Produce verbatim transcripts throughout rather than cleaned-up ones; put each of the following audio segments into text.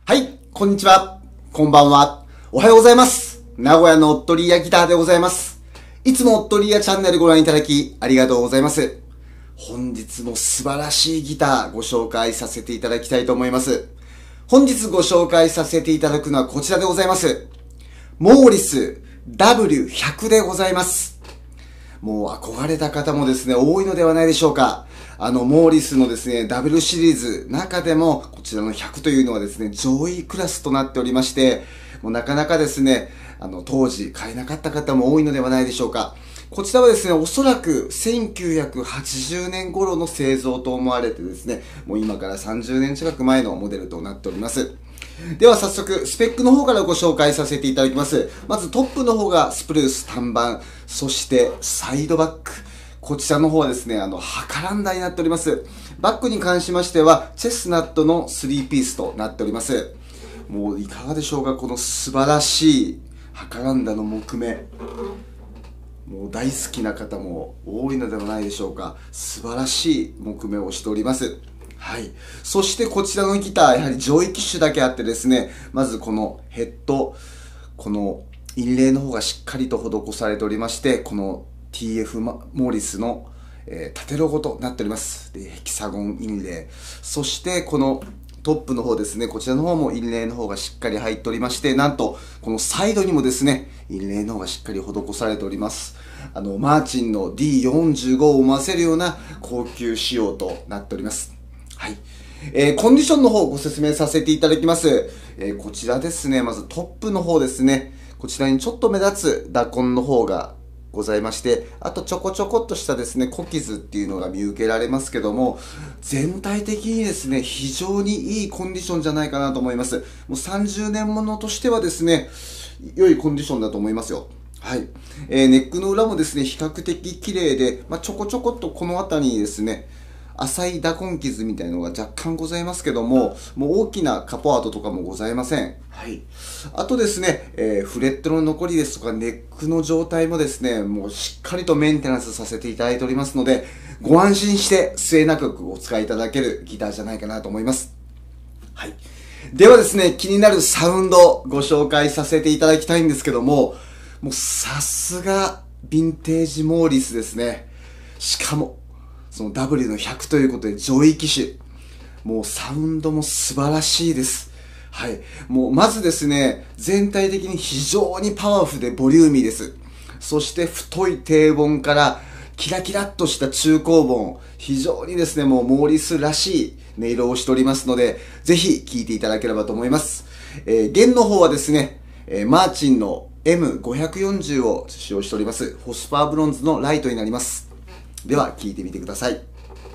はい、こんにちは。こんばんは。おはようございます。名古屋のオットリーヤギターでございます。いつもオットリーヤチャンネルご覧いただきありがとうございます。本日も素晴らしいギターご紹介させていただきたいと思います。本日ご紹介させていただくのはこちらでございます。モーリス ダブリューひゃく でございます。もう憧れた方もですね、多いのではないでしょうか。あの、モーリスのですね、ダブリュー シリーズ、中でも、こちらのひゃくというのはですね、上位クラスとなっておりまして、もうなかなかですね、あの、当時買えなかった方も多いのではないでしょうか。こちらはですね、おそらくせんきゅうひゃくはちじゅうねん頃の製造と思われてですね、もう今からさんじゅうねん近く前のモデルとなっております。では早速、スペックの方からご紹介させていただきます。まずトップの方がスプルース単板、そしてサイドバック。こちらの方はですね、あの、ハカランダになっております。バックに関しましては、チェスナットのスリーピースとなっております。もういかがでしょうか、この素晴らしいハカランダの木目。もう大好きな方も多いのではないでしょうか。素晴らしい木目をしております。はい。そしてこちらのギター、やはり上位機種だけあってですね、まずこのヘッド、このインレイの方がしっかりと施されておりまして、この ティーエフ モーリスの、えー、縦ロゴとなっております。で、ヘキサゴンインレイ。そしてこのトップの方ですね、こちらの方もインレイの方がしっかり入っておりまして、なんとこのサイドにもですね、インレイの方がしっかり施されております。あの、マーチンの ディーよんじゅうご を思わせるような高級仕様となっております。はい。えー、コンディションの方をご説明させていただきます。えー、こちらですね、まずトップの方ですね。こちらにちょっと目立つ打痕の方がございまして、あとちょこちょこっとしたですね、小傷っていうのが見受けられますけども、全体的にですね、非常にいいコンディションじゃないかなと思います。もうさんじゅうねんものとしてはですね、良いコンディションだと思いますよ。はい。えー、ネックの裏もですね、比較的綺麗で、まあ、ちょこちょこっとこの辺りにですね、浅い打痕傷みたいなのが若干ございますけども、もう大きなカポアートとかもございません。はい。あとですね、えー、フレットの残りですとか、ネックの状態もですね、もうしっかりとメンテナンスさせていただいておりますので、ご安心して末永くお使いいただけるギターじゃないかなと思います。はい。ではですね、気になるサウンドご紹介させていただきたいんですけども、もうさすがヴィンテージモーリスですね。しかも、その ダブリュー のひゃくということで上位機種。もうサウンドも素晴らしいです。はい。もうまずですね、全体的に非常にパワフルでボリューミーです。そして太い低音からキラキラっとした中高音。非常にですね、もうモーリスらしい音色をしておりますので、ぜひ聴いていただければと思います。えー、弦の方はですね、えー、マーチンの エムごひゃくよんじゅう を使用しております。ホスパーブロンズのライトになります。では聴いてみてください。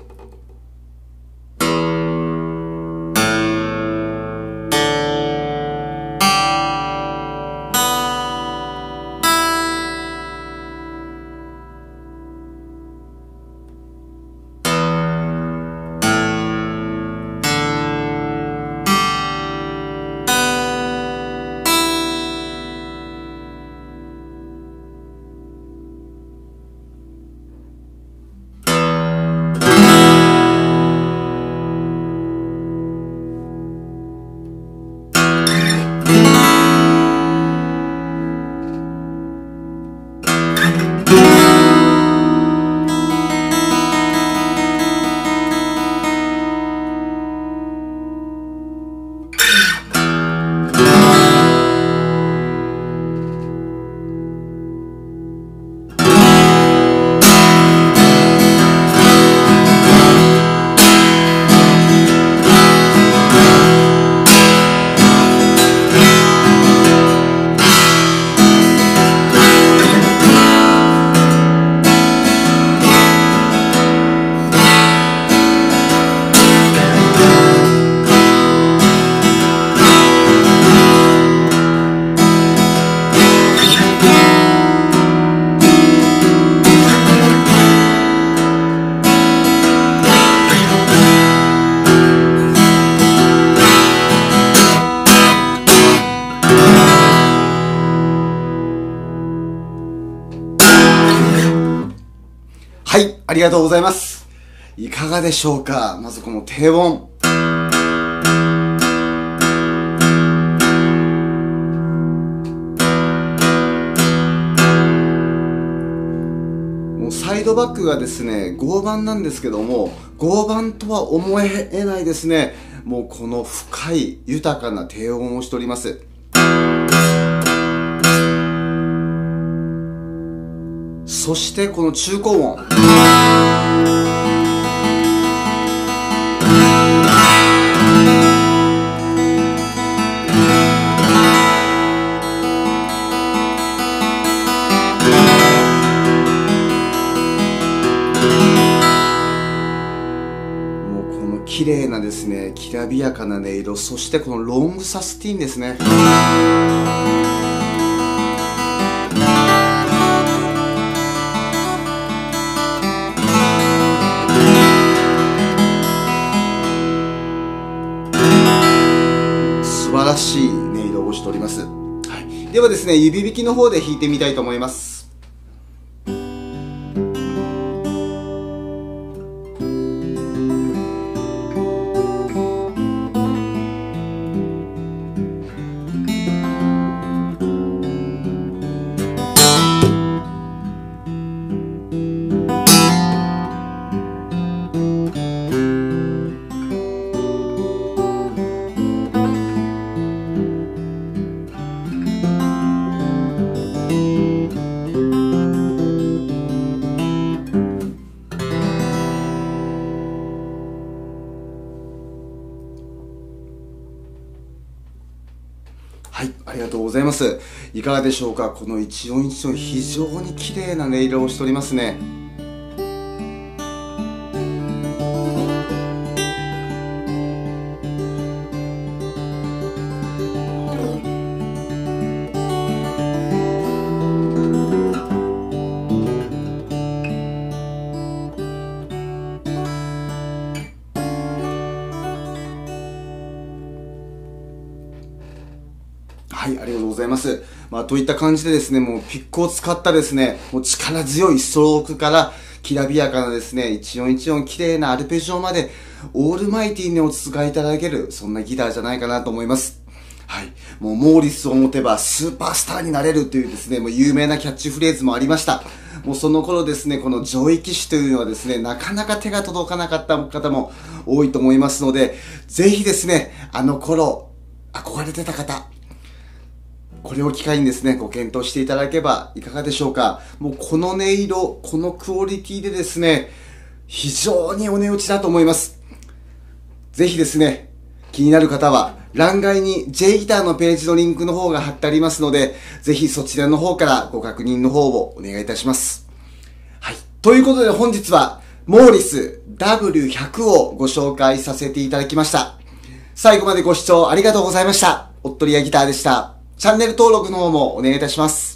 はい、ありがとうございます。いかがでしょうか。まずこの低音。 もうサイドバックがですね、合板なんですけども、合板とは思えないですね、もうこの深い豊かな低音をしております。そしてこの中高音。綺麗なですね、きらびやかな音色、そしてこのロングサスティンですね。素晴らしい音色をしております。はい、ではですね、指弾きの方で弾いてみたいと思います。はい、ありがとうございます。いかがでしょうか。この一音一音非常に綺麗な音色をしておりますね。はい、ありがとうございます。まあ、といった感じでですね、もうピックを使ったですね、もう力強いストロークから、きらびやかなですね、一音一音綺麗なアルペジオまで、オールマイティーにお使いいただける、そんなギターじゃないかなと思います。はい。もう、モーリスを持てばスーパースターになれるというですね、もう有名なキャッチフレーズもありました。もうその頃ですね、この上位機種というのはですね、なかなか手が届かなかった方も多いと思いますので、ぜひですね、あの頃、憧れてた方、これを機会にですね、ご検討していただければいかがでしょうか。もうこの音色、このクオリティでですね、非常にお値打ちだと思います。ぜひですね、気になる方は、欄外に J ギターのページのリンクの方が貼ってありますので、ぜひそちらの方からご確認の方をお願いいたします。はい。ということで本日は、モーリス ダブリューひゃく をご紹介させていただきました。最後までご視聴ありがとうございました。おっとりやギターでした。チャンネル登録の方もお願いいたします。